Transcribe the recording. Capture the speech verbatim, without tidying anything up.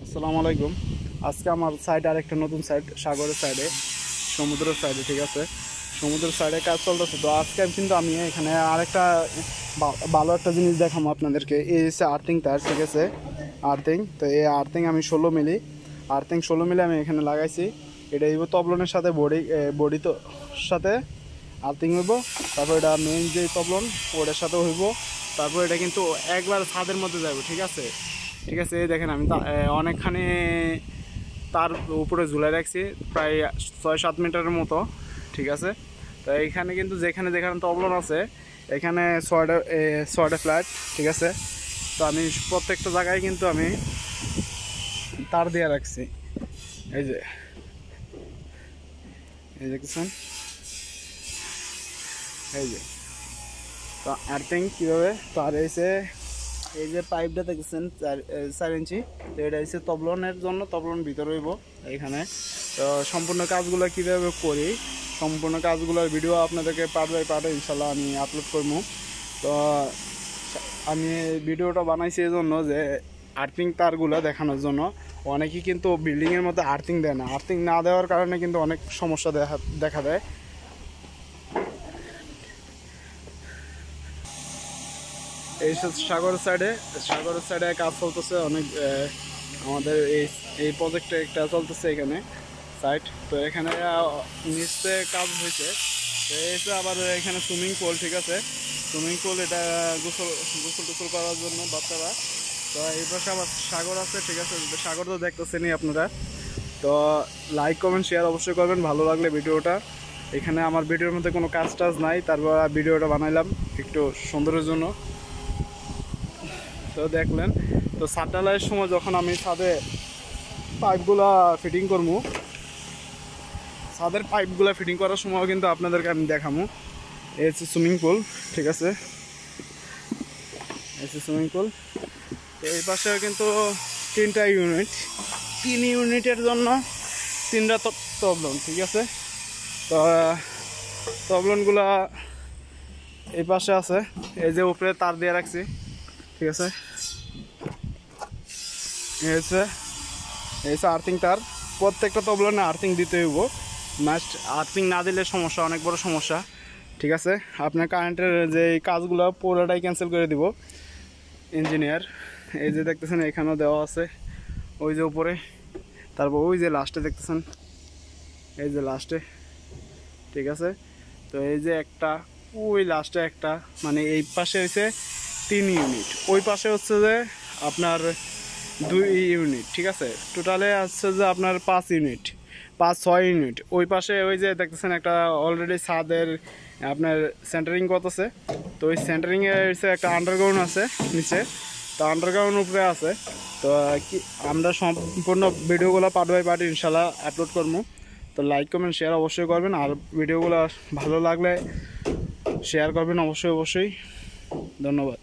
আসসালামু আলাইকুম। আজকে আমার সাইড আর একটা নতুন সাইড সাগরের সাইডে, সমুদ্রের সাইডে, ঠিক আছে। সমুদ্রের সাইডে কাজ চলতেছে। তো আজকে কিন্তু আমি এখানে আরেকটা ভালো একটা জিনিস দেখাবো আপনাদেরকে। এই হচ্ছে আর্থিং তার, ঠিক আছে, আর্থিং। তো এই আর্থিং আমি ষোলো মিলি আর্থিং ষোলো মিলি আমি এখানে লাগাইছি। এটা হইব তবলনের সাথে বডি বডি তো সাথে আর্থিং হইব। তারপর এটা মেইন যে তবলন ওটার সাথে হইব। তারপর এটা কিন্তু একবার ছাদের মধ্যে যাবে, ঠিক আছে। ঠিক আছে, এই দেখেন আমি অনেকখানি তার উপরে ঝুলাই রাখছি, প্রায় ছয় সাত মিটারের মতো, ঠিক আছে। তো এইখানে কিন্তু যেখানে যেখানে তবলন আছে এখানে ছয়টা ছয়টা ফ্ল্যাট, ঠিক আছে। তো আমি প্রত্যেকটা জায়গায় কিন্তু আমি তার দিয়ে রাখছি। এই যে এই দেখছেন, এই যে তো আর্থিং কীভাবে তার এসে এই যে পাইপটা দেখছেন চার চার ইঞ্চি। তো এটা হচ্ছে তবলনের জন্য, তবলন ভিতরে হইব এখানে। তো সম্পূর্ণ কাজগুলো কীভাবে করি, সম্পূর্ণ কাজগুলোর ভিডিও আপনাদেরকে পার্ট বাই পার্ট ইনশাল্লাহ আমি আপলোড করবো। তো আমি ভিডিওটা বানাইছি এই জন্য যে আর্থিং তারগুলো দেখানোর জন্য। অনেকেই কিন্তু বিল্ডিংয়ের মধ্যে আর্থিং দেয় না, আর্থিং না দেওয়ার কারণে কিন্তু অনেক সমস্যা দেখা দেখা দেয়। এই সাগরের সাইডে সাগরের সাইডে কাজ চলতেছে অনেক। আমাদের এই এই প্রজেক্টে একটা চলতেছে এখানে সাইট। তো এখানে নিচে কাজ হয়েছে। তো এসে আবার এখানে সুইমিং পুল, ঠিক আছে, সুইমিং পুল। এটা গোসল গোসল টোসল করার জন্য বাচ্চারা। তো এই পাশে আবার সাগর আছে, ঠিক আছে। সাগর তো দেখতেছেনই আপনারা। তো লাইক কমেন্ট শেয়ার অবশ্যই করবেন ভালো লাগলে ভিডিওটা। এখানে আমার ভিডিওর মধ্যে কোনো কাজ টাজ নাই, তারপর ভিডিওটা বানাইলাম একটু সুন্দরের জন্য। তো দেখলেন, তো ছাদ ঢালাইয়ের সময় যখন আমি ছাদে পাইপগুলা ফিটিং করবো, ছাদের পাইপগুলা ফিটিং করার সময় কিন্তু আপনাদেরকে আমি দেখাবো। এই হচ্ছে সুইমিং পুল, ঠিক আছে, এই হচ্ছে সুইমিং পুল। তো এই পাশে কিন্তু তিনটা ইউনিট, তিন ইউনিটের জন্য তিনটা তবলন, ঠিক আছে। তো তবলনগুলা এই পাশে আছে, এই যে উপরে তার দিয়ে রাখছি, ঠিক আছে। এই হচ্ছে এই হচ্ছে আর্থিং তার। প্রত্যেকটা তবলনে আর্থিং দিতে হইব, মাস্ট। আর্থিং না দিলে সমস্যা, অনেক বড় সমস্যা, ঠিক আছে। আপনার কারেন্টের যে কাজগুলো পুরোটাই ক্যান্সেল করে দিব ইঞ্জিনিয়ার। এই যে দেখতেছেন এখানেও দেওয়া আছে, ওই যে উপরে। তারপর ওই যে লাস্টে দেখতেছেন, এই যে লাস্টে, ঠিক আছে। তো এই যে একটা, ওই লাস্টে একটা, মানে এই পাশে হচ্ছে তিন ইউনিট, ওই পাশে হচ্ছে যে আপনার দুই ইউনিট, ঠিক আছে। টোটালে আসছে যে আপনার পাঁচ ইউনিট, পাঁচ ছয় ইউনিট। ওই পাশে ওই যে দেখতেছেন একটা অলরেডি ছাদের আপনার সেন্টারিং করতেছে। তো ওই সেন্টারিংয়ে হচ্ছে একটা আন্ডারগ্রাউন্ড আছে নিচে, তো আন্ডারগ্রাউন্ড উপরে আছে। তো কি আমরা সম্পূর্ণ ভিডিওগুলো পার্ট বাই পার্ট ইনশাল্লাহ আপলোড করবো। তো লাইক কমেন্ট শেয়ার অবশ্যই করবেন, আর ভিডিওগুলো ভালো লাগলে শেয়ার করবেন অবশ্যই অবশ্যই। ধন্যবাদ।